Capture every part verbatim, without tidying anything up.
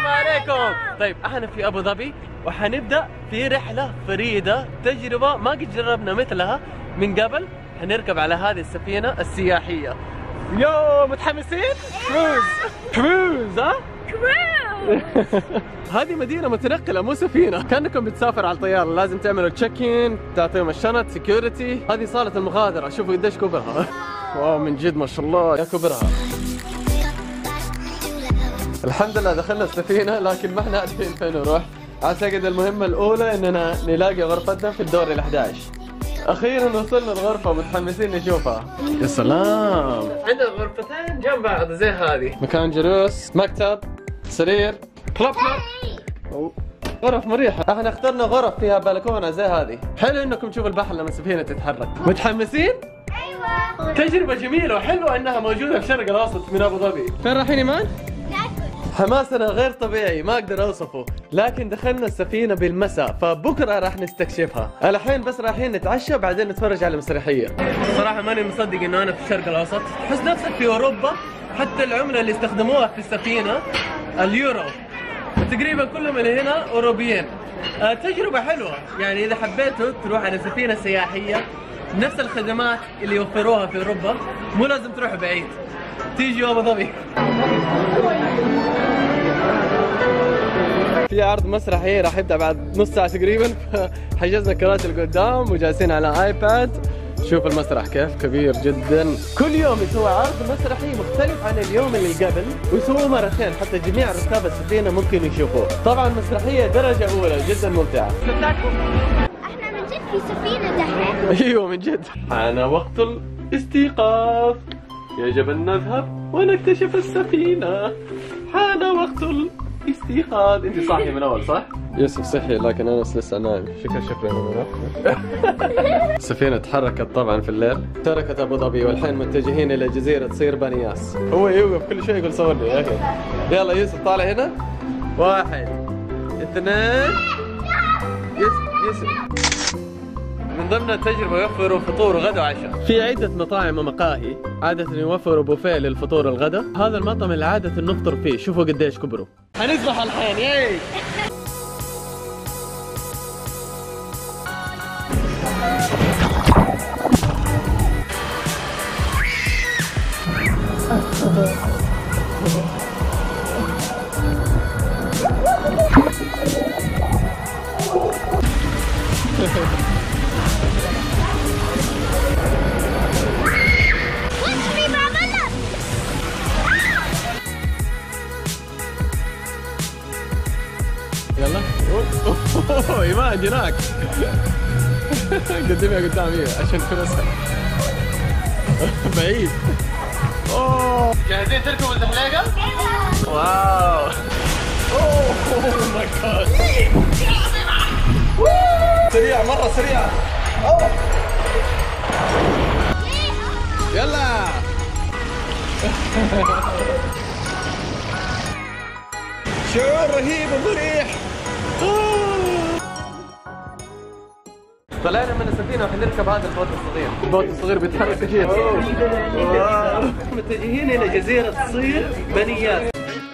عليكم. طيب احنا في ابو ظبي وحنبدا في رحله فريده، تجربه ما قد جربنا مثلها من قبل. حنركب على هذه السفينه السياحيه. يو متحمسين؟ كروز كروز ها؟ كروز. هذه مدينه متنقله مو سفينه، كانكم بتسافر على الطياره. لازم تعملوا تشيك ان، تعطيهم الشنط، سكيورتي. هذه صاله المغادره، شوفوا قديش كبرها. واو من جد ما شاء الله يا كبرها. الحمد لله دخلنا السفينة، لكن ما احنا عارفين فين نروح. اعتقد المهمة الأولى اننا نلاقي غرفتنا في الدور الأحد عشر. أخيرا وصلنا الغرفة، متحمسين نشوفها. يا سلام، عندنا غرفتين جنب بعض زي هذه، مكان جلوس، مكتب، سرير، كلوب كلوب. غرف مريحة. احنا اخترنا غرف فيها بلكونة زي هذه. حلو انكم تشوفوا البحر لما السفينة تتحرك. متحمسين؟ ايوه. تجربة جميلة وحلوة انها موجودة في الشرق الأوسط من أبو ظبي. فين رايحين ايمان؟ حماسنا غير طبيعي ما اقدر اوصفه، لكن دخلنا السفينة بالمساء فبكره راح نستكشفها. الحين بس رايحين نتعشى بعدين نتفرج على المسرحية. صراحة ماني مصدق انه انا في الشرق الاوسط، تحس نفسك في اوروبا. حتى العملة اللي استخدموها في السفينة اليورو، تقريبا كلهم اللي هنا اوروبيين. آه تجربة حلوة، يعني اذا حبيتوا تروح على سفينة سياحية نفس الخدمات اللي يوفروها في اوروبا، مو لازم تروح بعيد، تيجي ابو ظبي. في عرض مسرحي راح يبدا بعد نص ساعه تقريبا، حجزنا الكراسي اللي قدام وجالسين على ايباد. شوف المسرح كيف كبير جدا. كل يوم يسوي عرض مسرحي مختلف عن اليوم اللي قبل، ويسووه مرتين حتى جميع ركاب السفينه ممكن يشوفوه. طبعا مسرحيه درجه اولى جدا ممتعه. احنا من جد في سفينه دحين. ايوه من جد. حان وقت الاستيقاظ، يجب ان نذهب ونكتشف السفينه. حان وقت الاستيقاظ. انت صاحي من اول صح؟ يوسف صحي لكن انس لسه نايم. شكرا شكرا. السفينه تحركت طبعا في الليل، تركت ابو ظبي والحين متجهين الى جزيره صير بنياس. هو يوقف كل شوي يقول صور لي يا اخي. يلا يوسف طالع هنا. واحد اثنين. يوسف يوسف. من ضمن التجربة يوفروا فطور وغدا وعشاء. في عدة مطاعم ومقاهي عادة يوفروا بوفيه للفطور والغدا. هذا المطعم اللي عادة نفطر فيه، شوفوا قديش كبروا. حنذبح الحين ياي. يلا. اوه ايمان جناك. قدمها قدام هي عشان تكون اسهل. بعيد. اوه جاهزين تركبوا الزحليقة؟ واو. اوه ماي جاد. سريع مرة سريع. اوه. يلا. شعور رهيب ومريح. طلعنا من السفينة وحنركب هذا البوت الصغير. البوت الصغير بيتحرك كثير. متجهين إلى جزيرة صير بنيات.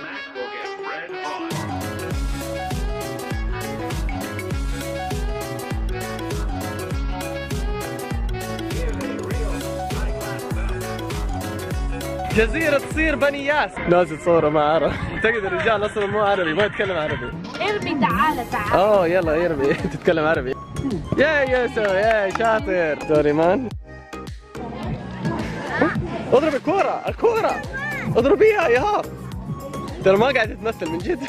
جزيرة صير بنياس. ناس تصوروا ما عرف. اعتقد الرجال اصلا مو عربي، ما يتكلم عربي. ارمي تعال تعال. اوه يلا يرمي. تتكلم عربي. يا يوسف يا شاطر. دوري مان. اضرب الكورة، الكورة. اضربيها يا هار. ترى ما قاعد تتمثل من جد.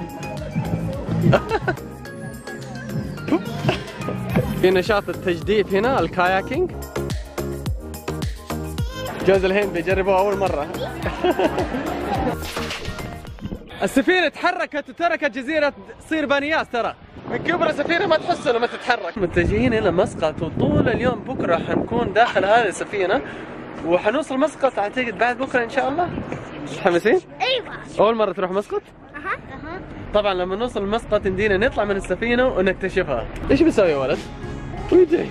في نشاط التجديف هنا، الكاياكينج. جوز الهند بيجربوها أول مرة. السفينة تحركت وتركت جزيرة صير بنياس. ترى من كبر السفينة ما تحس لما تتحرك. متجهين إلى مسقط، وطول اليوم بكرة حنكون داخل هذه السفينة، وحنوصل مسقط أعتقد بعد بكرة إن شاء الله. متحمسين؟ أيوة. أول مرة تروح مسقط؟ أها أها. طبعا لما نوصل مسقط ندينا نطلع من السفينة ونكتشفها. إيش بيسوي يا ولد؟ ويجي.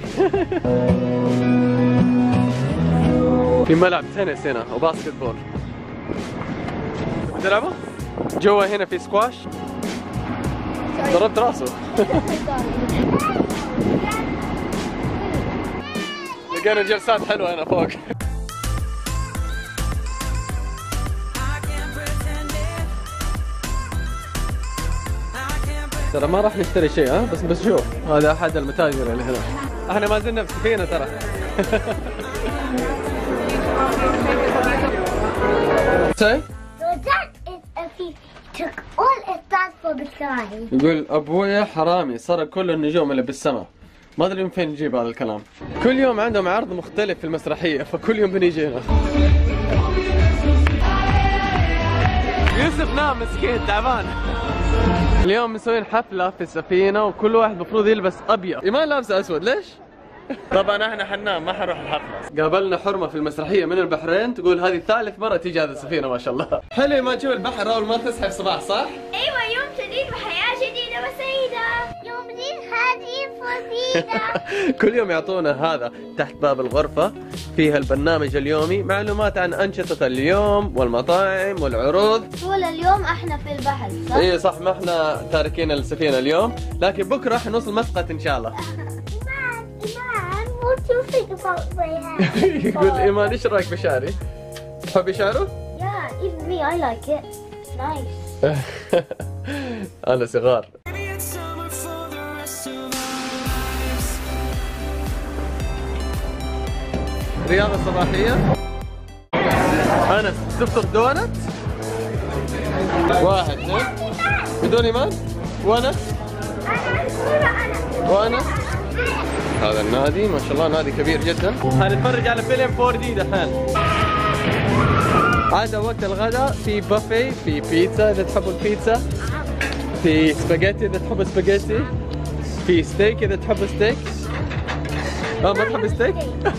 في ملعب تنس هنا وباسكت بول. بتلعبوا؟ جوا هنا في سكواش. ضربت راسه. لقينا جلسات حلوة هنا فوق. ترى ما راح نشتري شيء ها، بس بس شوف هذا احد المتاجر اللي هنا. احنا ما زلنا في سفينة ترى. say يقول ابويا حرامي سرق كل النجوم اللي بالسماء. ما ادري من فين نجيب هذا الكلام. كل يوم عندهم عرض مختلف في المسرحية، فكل يوم بنيجي هنا. يوسف نام مسكين تعبان. اليوم مسوين حفلة في السفينة وكل واحد المفروض يلبس أبيض. إيمان لابسة أسود ليش؟ طبعا احنا حنام ما حنروح الحفلة. قابلنا حرمة في المسرحية من البحرين تقول هذه ثالث مرة تيجي هذه السفينة ما شاء الله. حلو ما تشوف البحر أول ما تصحى في صباح صح؟ أيوة يوم جديد وحياة جديدة وسعيدة. يوم جديد هذه فريدة. كل يوم يعطونا هذا تحت باب الغرفة فيها البرنامج اليومي معلومات عن أنشطة اليوم والمطاعم والعروض. طول اليوم احنا في البحر صح؟ ايه صح ما احنا تاركين السفينة اليوم لكن بكرة حنوصل مسقط إن شاء الله. يقول إيمان إيش رأيك بشعري؟ تحبي شعره؟ Yeah, even me, I like it. Nice. أنا صغار. رياضة صباحية. أنس تفطر دونت؟ واحد اثنين بدون إيمان؟ وأنس؟ وأنس؟ هذا النادي ما شاء الله نادي كبير جدا. حنتفرج على فيلم فور دي دحين. عاد وقت الغداء في بافي في بيتزا اذا تحبوا البيتزا، في سباجيتي اذا تحبوا سباجيتي، في ستيك اذا تحبوا ستيك. اه ما تحب ستيك؟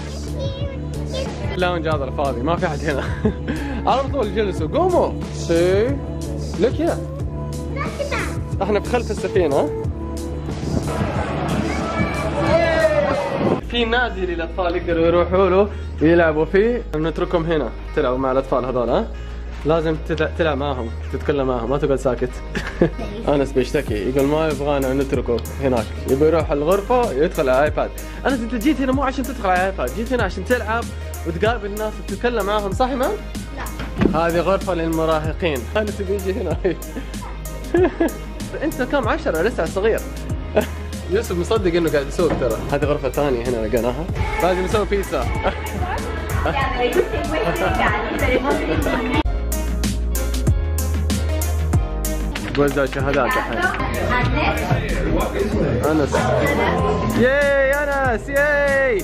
اللونج هذا الفاضي ما في احد هنا. على طول جلسوا قوموا. سي لك يا احنا في خلف السفينة. في نادي للاطفال يقدروا يروحوا له يلعبوا فيه، نتركهم هنا تلعبوا مع الاطفال هذول. ها لازم تلعب معهم تتكلم معهم ما تقعد ساكت. انس بيشتكي يقول ما يبغانا نتركه هناك، يبغى يروح الغرفه يدخل على الايباد. انس انت جيت هنا مو عشان تدخل على الايباد، جيت هنا عشان تلعب وتقابل الناس وتتكلم معهم صح ما؟ لا هذه غرفه للمراهقين. انس بيجي هنا. انت كم عشرة لسه صغير. يوسف مصدق انه قاعد يسوق ترى. هذه غرفة ثانية هنا لقيناها. لازم نسوي بيتزا. وزع شهادات الحين. انس. ياي انس ياي.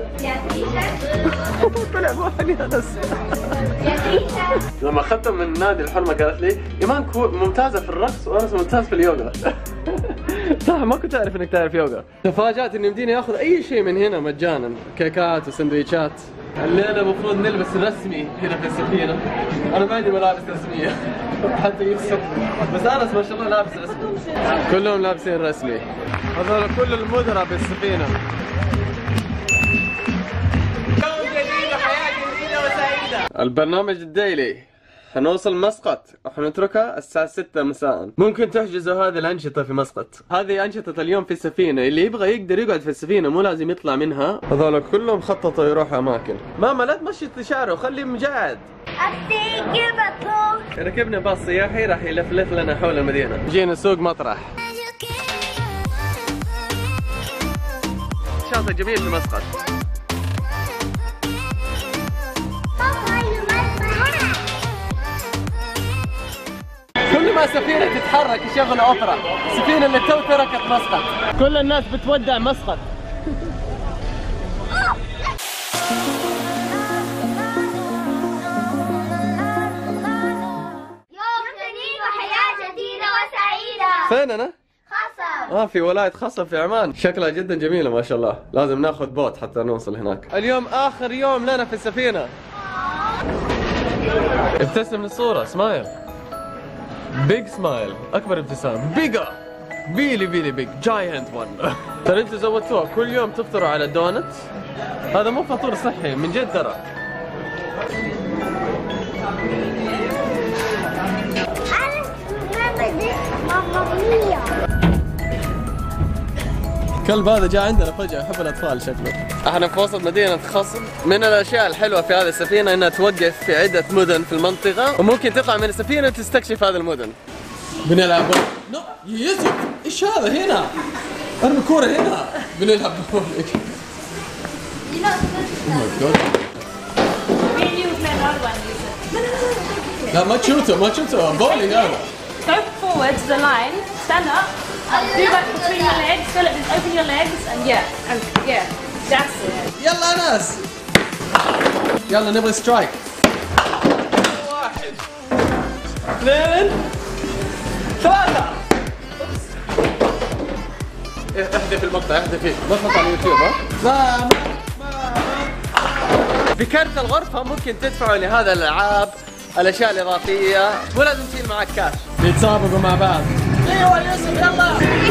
طلع بوحدي انس. لما اخذته من نادي الحرمة قالت لي ايمان ممتازة في الرقص وانس ممتاز في اليوغا. صح ما كنت اعرف انك تعرف يوغا. تفاجأت انه يمديني اخذ اي شيء من هنا مجانا، كيكات وسندويشات. الليله المفروض نلبس رسمي هنا في السفينه. انا ما عندي ملابس رسميه حتى يوسف، بس انس ما شاء الله لابس رسمي. كلهم لابسين رسمي. هذول كل المدراء بالسفينه. يوم جديد وحياه جديده وسعيده. البرنامج الديلي حنوصل مسقط وحنتركها الساعة ستة مساء. ممكن تحجزوا هذه الأنشطة في مسقط. هذه أنشطة اليوم في السفينة، اللي يبغى يقدر يقعد في السفينة مو لازم يطلع منها. هذول كلهم خططوا يروحوا أماكن. ماما لا تمشي شعره خليه مقعد. ركبنا باص سياحي راح يلفلف لنا حول المدينة. جينا سوق مطرح. شاطئ جميل في مسقط. كل ما سفينة تتحرك يشغل أوبرا. السفينة اللي تو تركت مسقط. كل الناس بتودع مسقط. يوم جديد وحياة جديدة وسعيدة. فين أنا؟ خصم. آه في ولاية خصم في عمان. شكلها جدا جميلة ما شاء الله. لازم ناخذ بوت حتى نوصل هناك. اليوم آخر يوم لنا في السفينة. ابتسم للصورة سمايل. بيج سمايل اكبر ابتسام. بيجا بيلي بيلي بيج جاينت ون. ترى انتوا زودتوها كل يوم تفطروا على دونت. هذا مو فطور صحي من جد ترى. أنس مية. الكلب هذا جاء عندنا فجأة، يحب الأطفال شكله. احنا في وسط مدينة خصم. من الأشياء الحلوة في هذه السفينة إنها توقف في عدة مدن في المنطقة، وممكن تطلع من السفينة وتستكشف هذه المدن. بنلعب نو يوسف، إيش هذا هنا؟ ارمي كورة هنا. بنلعب بولينج. لا ما تشوته ما تشوته بولينج هذا. Go forward to the line, stand up, do back between your legs, go like this, open your legs, and yeah, and yeah, that's it. يلا يا ناس. يلا نبغى سترايك. واحد اثنين ثلاثة. احذف المقطع احذف بطلع على اليوتيوب ها؟ لا ما ما في كارت الغرفة ممكن تدفعوا لهذا الألعاب الأشياء الإضافية، مو لازم تشيل معك كاش. بيتسابقوا مع بعض. ايوه يوسف يلا.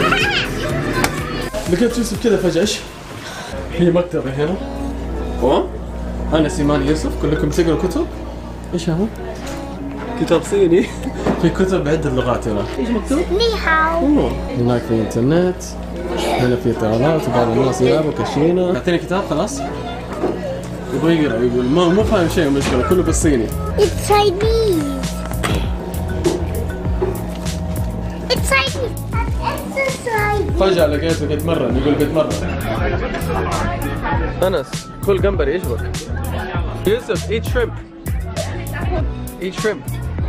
لقيت يوسف كذا فجأة ايش؟ هي مكتبة هنا. أوه؟ أنا سيمان يوسف، كلكم تقروا كتب؟ ايش هذا؟ كتاب صيني. في كتب بعدة لغات هنا. ايش مكتوب؟ ني هاو. هناك في انترنت، هنا في اطلالات وبعض الناس يلعبوا كشينة. يعطيني كتاب خلاص؟ يبغى يقرا يقول ما مو فاهم شيء، مشكلة كله بالصيني. It's Chinese. It's Chinese. It's Chinese. فجأة لقيته يتمرن يقول بيتمرن. أنس كل جمبري ايش بك؟ يوسف eat shrimp. eat shrimp.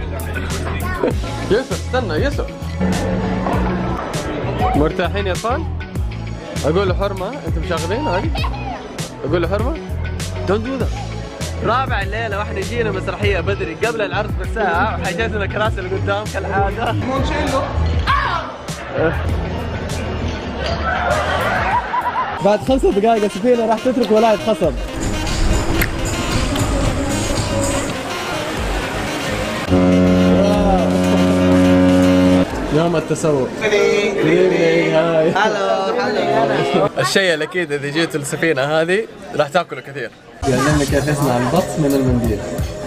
يوسف استنى يوسف. مرتاحين يا اطفال؟ اقول له حرمة، انتم مشغلين هذه؟ اقول له حرمة؟ Don't do that. رابع الليلة واحنا جينا مسرحية بدري قبل العرض بساعة، وحجزنا الكراسي اللي قدام كالعادة. مو نشيله. بعد خمسة دقائق السفينة راح تترك ولاية خصب. يوم التسوق. هاي. هلو هلو. الشيء الأكيد إذا جيتوا السفينة هذه راح تاكلوا كثير. يعلمنا كيف يصنع البط من المنديل.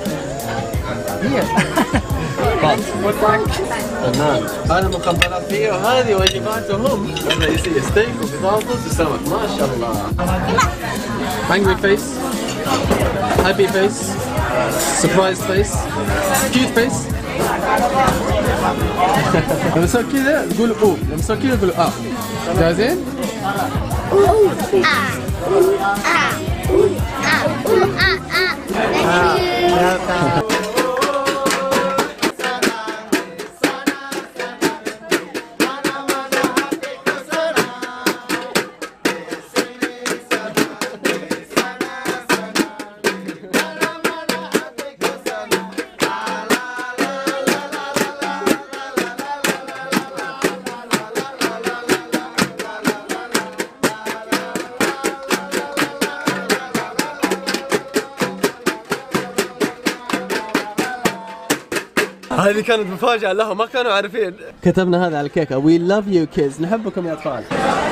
بط. فنان. هذا مخبرات فيه وهذه واجباتهم الرئيسية، ستيك وبطاطس وسمك. ما شاء الله. Angry face, happy face, surprise face, cute face. لما نسوي كذا نقول اوه، لما نسوي كذا نقول اه. جاهزين؟ Ooh ah ooh ah ooh ah ooh ah ah. هذه كانت مفاجأة لهم، ما كانوا عارفين. كتبنا هذا على الكيكة We love you kids، نحبكم يا أطفال.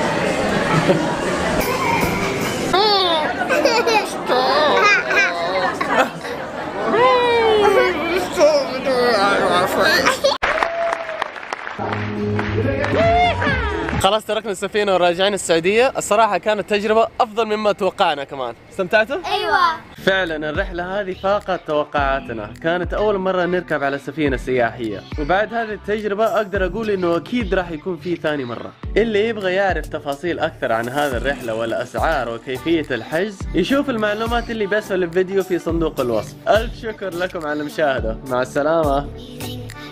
خلاص تركنا السفينة وراجعين السعودية، الصراحة كانت تجربة أفضل مما توقعنا كمان. استمتعتوا؟ أيوة. فعلا الرحلة هذه فاقت توقعاتنا، كانت أول مرة نركب على سفينة سياحية، وبعد هذه التجربة أقدر أقول إنه أكيد راح يكون في ثاني مرة. اللي يبغى يعرف تفاصيل أكثر عن هذه الرحلة والأسعار وكيفية الحجز يشوف المعلومات اللي بأسفل الفيديو في صندوق الوصف. ألف شكر لكم على المشاهدة، مع السلامة.